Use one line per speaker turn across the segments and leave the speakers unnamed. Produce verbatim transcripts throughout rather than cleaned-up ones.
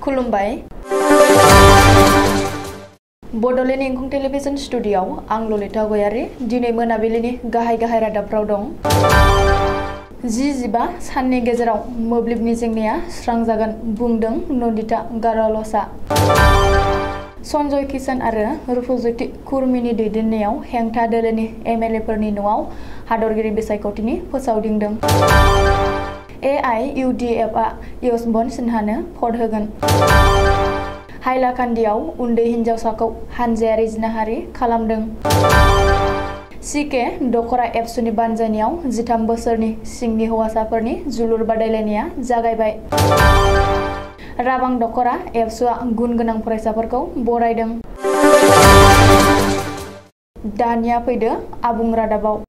खुलुमबाय। बड'लेण्ड इंखं टेलिभिजन स्टुडिय'आव आं ललिता गयारी दिनै मोनाबिलिनि गाहाय गाहाय रादाबफ्राव दं। जि जिबा साननि गेजेराव मोब्लिबनि जेंनाया स्रां जागोन बुंदों नन्दिता गार'लसआ। सन्जय किसान आरो रुपज्योति खुरमिनि दैदेननायाव हेंथा दोलोनि एम एल ए फोरनि न'आव हादरगिरि बिसायख'थिनि फोसावदिंदों। A I U D F आ यशवन्त सिन्हानो भट होगोन। हाइलाकान्दियाव उन्दै हिन्जावसाखौ हानजायारि जिनाहारि खालामदों। सि के दखरा एबसुनि बानजायनायाव जिथाम बोसोरनि सिंनि हौवासाफोरनि जोलुर बादायलायनाया जागायबाय। राबां दखरा एबसुआ गुन गोनां फरायसाफोरखौ बरायदों। दानिया फैदो आबुं रादाबाव।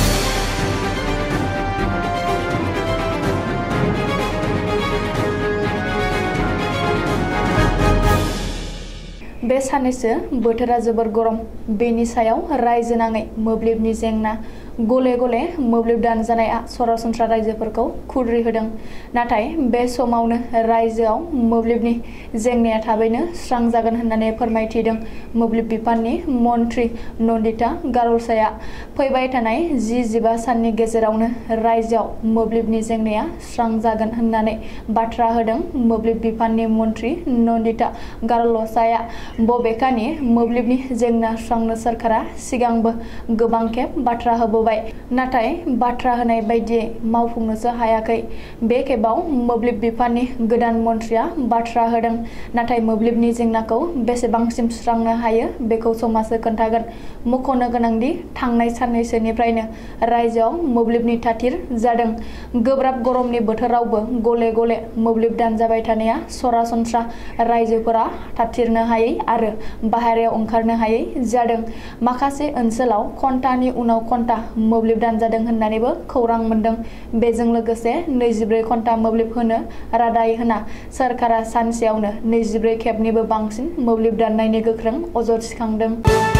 बे साननैसो बोथोरा जोबोर गरम। बेनि सायाव रायजो नाङै मोब्लिबनि जेंना। गले गले मोब्लिब दानजानाया सरासनस्रा रायजोफोरखौ खुद्रि होदों। नाथाय बे समावनो रायजोआव मोब्लिबनि जेंनाया थाबैनो स्रां जागोन होननानै फोरमायथिदों मोब्लिब बिफाननि मन्थ्रि नन्दिता गार'लसाया। फैबाय थानाय जि जिबा साननि गेजेरावनो रायजोआव मोब्लिबनि जेंनाया स्रां जागोन होननानै बाथ्रा होदों मोब्लिब बिफाननि मन्थ्रि नन्दिता गार'लसाया। बबेखानि मोब्लिबनि जेंना सुस्रांनो सोरखारा सिगांबो गोबां खेब बाथ्रा होबोबाय। नाथाय बाथ्रा होनाय बायदियै मावफुंनोसो हायाखै। बे खेबाव मोब्लिब बिफाननि गोदान मन्थ्रिया बाथ्रा होदों। नाथाय मोब्लिबनि जेंनाखौ बेसेबांसिम सुस्रांनो हायो बेखौ समासो खोन्थागोन। मख'नो गोनांदि थांनाय साननैसोनिफ्रायनो रायजोआव मोब्लिबनि थाथिर जादों। गोब्राब गरमनि बोथोरावबो गले गले मोब्लिब दानजाबाय थानाया सरासनस्रा रायजोफोरा थाथिरनो हायै आरो बाहेरायाव ओंखारनो हायै जादों। माखासे ओनसोलाव घन्टानि उनाव घन्टा मोब्लिब दानजादों होननानैबो खौरां मोन्दों। बेजों लोगोसे नैजिब्रै घन्टा मोब्लिब होनो रादाय होना सोरखारा सानसेयावनो नैजिब्रै खेबनिबो बांसिन मोब्लिब दाननायनि गोख्रों अजद थिखांदों।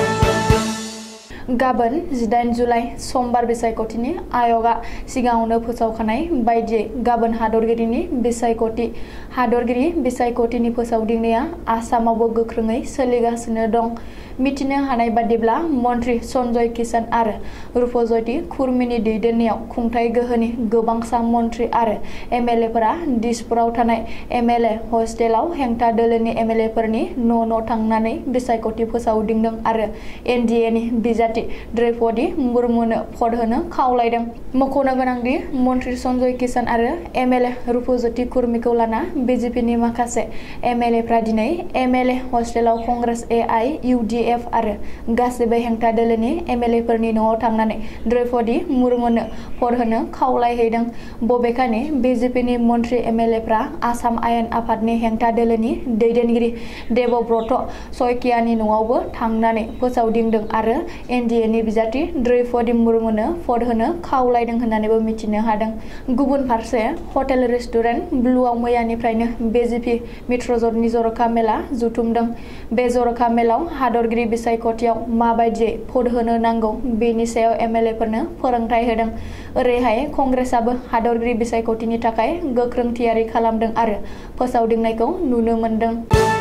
गाबोन जिदाइन जुलाइ समबार बिसायख'थिनि आय'गआ सिगाङावनो फोसावखानाय बायदियै गाबोन हादरगिरिनि बिसायख'थि। हादरगिरि बिसायख'थिनि फोसावदिंनाया आसामावबो गोख्रोङै सोलिगासिनो दं। मिथिनो हानाय बादिब्ला मन्थ्रि सन्जय किसान आरो रुपज्योति खुरमिनि दैदेननायाव खुंथाय गोहोनि गोबांसा मन्थ्रि आरो एम एल ए फोरा दिसपुराव थानाय एम एल ए हस्टेलाव हेंथा दोलोनि एम एल ए फोरनि न' न' थांनानै बिसायख'थि फोसावदिंदों आरो एन डि ए नि बिजाथि द्रौपदी मुर्मुनो भट होनो खावलायदों। मख'नो गोनांदि मन्थ्रि सन्जय किसान आरो एम एल ए रुपज्योति खुरमिखौ लाना बि जे पि नि माखासे एम एल ए फ्रा दिनै एम एल ए हस्टेलाव Congress A I U D F आरो गासिबो हेंथा दोलोनि एम एल ए फोरनि न'आव थांनानै द्रौपदी मुर्मुनो भट होनो खावलायहैदों। बबेखानि बि जे पि नि मन्थ्रि एम एल ए फ्रा आसाम आयेन आफादनि हेंथा दोलोनि दैदेनगिरि देबब्रत शइकियानि न'आवबो थांनानै फोसावदिंदों आरो एन डि ए नि बिजाथि द्रौपदी मुर्मुनो भट होनो खावलायदों होननानैबो मिथिनो हादों। गुबुन फारसे हटेल रेस्टुरेन्ट ब्लुआव मैयानिफ्रायनो बि जे पि मित्रजोंनि जर'खा मेला जथुमदों। बे जर'खा मेलाव हादरगिरि बिसायख'थियाव माबायदियै भट होनो नांगौ बेनि सायाव एम एल ए फोरनो फोरोंथाय होदों। ओरैहाय कंग्रेसआबो हादरगिरि बिसायख'थिनि थाखाय गोख्रों थियारि खालामदों आरो फोसावदिंनायखौ नुनो मोन्दों।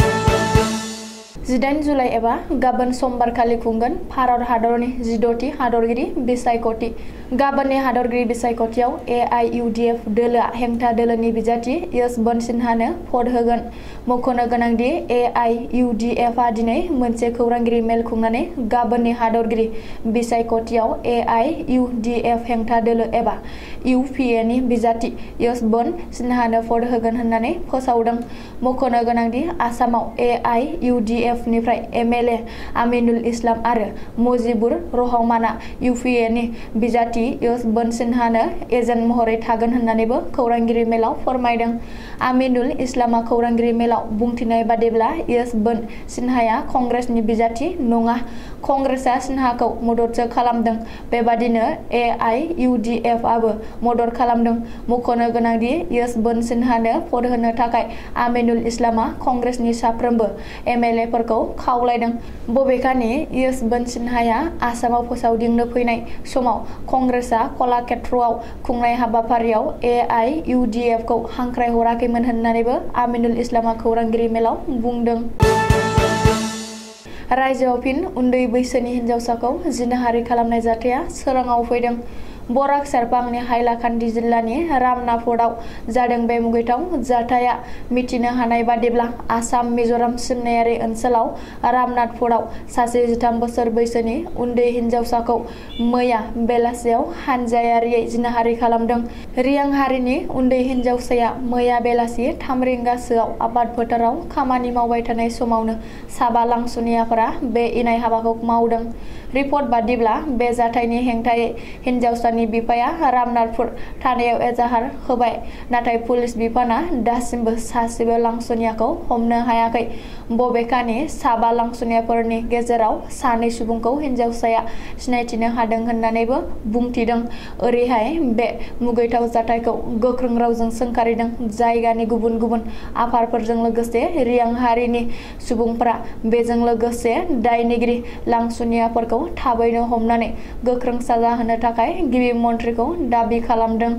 जिदाइन जुलाइ एबा गाबोन समबारखालि खुंगोन भारत हादरनि जिद'थि हादरगिरि बिसायख'थि। गाबोननि हादरगिरि बिसायख'थियाव A I U D F दोलोआ हेंथा दोलोनि बिजाथि यशवन्त सिन्हानो भट होगोन। मख'नो गोनांदि A I U D F आ दिनै मोनसे खौरांगिरि मेल खुंनानै गाबोननि हादरगिरि बिसायख'थियाव A I U D F हेंथा दोलो एबा इउ पि ए नि बिजाथि यशवन्त सिन्हानो भट होगोन होननानै फोसावदों। मख'नो गोनांदि आसामाव A I U D F निफ्राय M L A Aminul Islam आरो मुजिबुर रहमानआ इउ पि ए नि बिजाथि यशवन्त सिन्हानो एजेन्ट महरै थागोन होननानैबो खौरांगिरि मेलाव फोरमायदों। आमिनुल इस्लामआ खौरांगिरि मेलाव बुंथिनाय बादिब्ला यशवन्त सिन्हाया कंग्रेसनि बिजाथि नङा। कंग्रेसआ सिन्हाखौ मददसो खालामदों। बेबादिनो A I U D F आबो मदद खालामदों। मख'नो गोनांदि यशवन्त सिन्हानो भट होनो थाखाय आमिनुल इस्लामआ कंग्रेसनि साफ्रोमबो एम एल ए फोरखौ लांसुनियाफोरखौ खावलायदों। बबेखानि यशवन्त सिन्हाया आसामाव फोसावदिंनो फैनाय समाव कंग्रेसआ कलाक्षेत्रआव खुंनाय हाबाफारियाव A I U D F खौ हांख्रायहराखैमोन होननानैबो आमिनुल इस्लामआ खौरांगिरि मेलाव बुंदों। रायजोआव फिन उन्दै बैसोनि हिन्जावसाखौ जिनाहारि खालामनाय जाथाया सोराङाव फैदों। बराक सेरफांनि हाइलाकान्दि जिल्लानि रामनाथपुराव जादों बे मुगैथाव जाथाया। मिथिनो हानाय बादिब्ला आसाम मिज'राम सिमनायारि ओनसोलाव रामनाथपुराव सासे जिथाम बोसोर बैसोनि उन्दै हिन्जावसाखौ मैया बेलासियाव हानजायारियै जिनाहारि खालामदों। रियां हारिनि उन्दै हिन्जावसाया मैया बेलासि थाम रिंगासोआव आबाद फोथाराव खामानि मावबाय थानाय समावनो साबा लांसुनियाफोरा बे इनाय हाबाखौ मावदों। रिपर्ट बादिब्ला बे जाथायनि हेंथायै हिन्जावसानि बिफाया रामनाथपुर थानायाव एजाहार होबाय, नाथाय पुलिस बिफाना दासिमबो सासेबो लांसुनियाखौ हमनो हायाखै। बबेखानि साबा लांसुनियाफोरनि गेजेराव सानै सुबुंखौ हिन्जावसाया सिनायथिनो हादों होननानैबो बुंथिदों। ओरैहाय बे मुगैथाव जाथायखौ गोख्रों रावजों सोंखारिदों जायगानि गुबुन गुबुन आफादफोरजों लोगोसे रियां हारिनि सुबुंफोरा। बेजों लोगोसे दायनिगिरि लांसुनियाफोरखौ थाबैनो हमनानै गोख्रों साजा होनो थाखाय गिबि मन्थ्रिखौ दाबि खालामदों।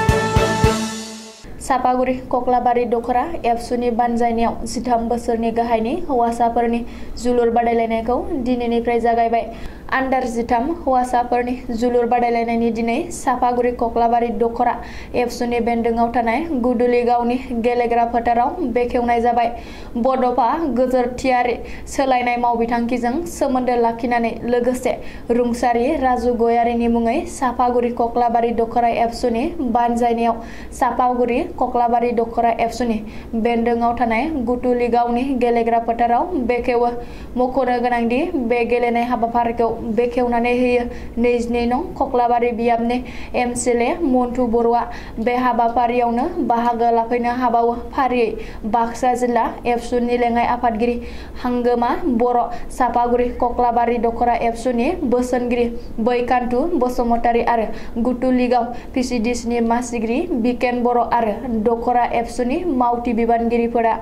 सापागुरि कक्लाबारि दख'रा एबसुनि बानजायनायाव जिथाम बोसोरनि गाहायनि हौवासाफोरनि जोलुर बादायलायनायखौ दिनैनिफ्राय जागायबाय। आन्डार जिथाम हौवासाफोरनि जोलुर बादायलायनायनि दिनै सापागुरि कक्लाबारि दख'रा एबसुनि बेन्दोङाव थानाय गुदुलिगावनि गेलेग्रा फोथाराव बेखेवनाय जाबाय। बड'फा गोजोरथियारि सोलायनाय मावबिथांखिजों सोमोन्दो लाखिनानै लोगोसे रुंसारि राजु गयारिनि मुङै सापागुरि कक्लाबारि दख'रा एबसुनि बानजायनायाव सापागुरि कक्लाबारि दख'रा एबसुनि बेन्दोङाव थानाय गुदुलिगावनि गेलेग्रा फोथाराव बेखेवो। मख'नो गोनांदि बे गेलेनाय हाबाफारिखौ बेखेवनानै होयो नैजिनै नं कक्लाबारि बियाबनि M C L A Mantu बर'आ। बे हाबाफारियावनो बाहागो लाफैनो हाबावो फारियै बाक्सा जिल्ला एबसुनि लेङाइ आफादगिरि हांगोमा बर', सापागुरि कक्लाबारि दख'रा एबसुनि बोसोनगिरि बैकान्थु बसुमतारी आरो गुदुलिगाव पि सि डि सि नि मासिगिरि बिकेन बर' आरो दख'रा एबसुनि मावथि बिबानगिरिफोरा।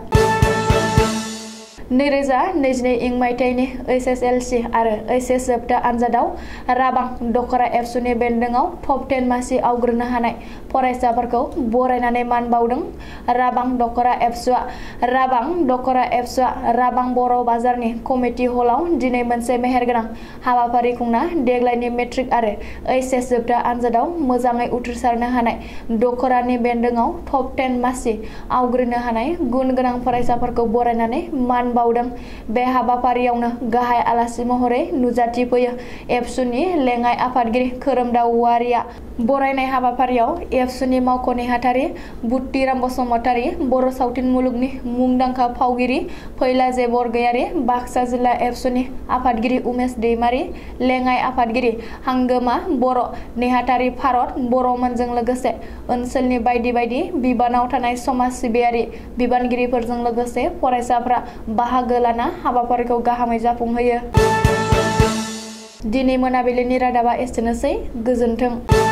नैरोजा नैजिनै इं मायथाइनि ओइस एस एल सि आरो ओइस एस जोबथा आनजादाव राबां दख'रा एबसुनि बेन्दोङाव टप टेन मासि आवग्रिनो हानाय फरायसाफोरखौ बरायनानै मान बावदों राबां दख'रा एबसुआ। राबां दख'रा एबसुआ राबां बर' बाजारनि कमिटि हलाव दिनै मोनसे मेहेरगोनां हाबाफारि खुंना देग्लायनि मेट्रिक आरो ओइस एस जोबथा आनजादाव मोजाङै उथ्रिसारनो हानाय दख'रानि बेन्दोङाव टप टेन मासि आवग्रिनो हानाय गुन गोनां फरायसाफोरखौ बरायनानै मान बावदों। बे हाबाफारियावनो गाहाय आलासि महरै नुजाथिफैयो एबसुनि लेङाइ आफादगिरि खोरोमदाव औवारिया। बरायनाय हाबाफारियाव एबसुनि मावख' नेहाथारि बुट्टिराम बसुमतारी, बर' सावथुन मुलुगनि मुंदांखा फावगिरि फैलाजे बरगयारी, बाक्सा जिल्ला एबसुनि आफादगिरि उमेश दैमारी, लेङाइ आफादगिरि हांगोमा बर', नेहाथारि भारत बर'मोनजों लोगोसे ओनसोलनि बायदि बायदि बिबानाव थानाय समाज सिबियारि बिबानगिरिफोरजों लोगोसे फरायसाफ्रा बाहागो लाना हाबाफारिखौ गाहामै जाफुंहोयो। दिनै मोनाबिलिनि रादाबा एसेनोसै। गोजोन्थों।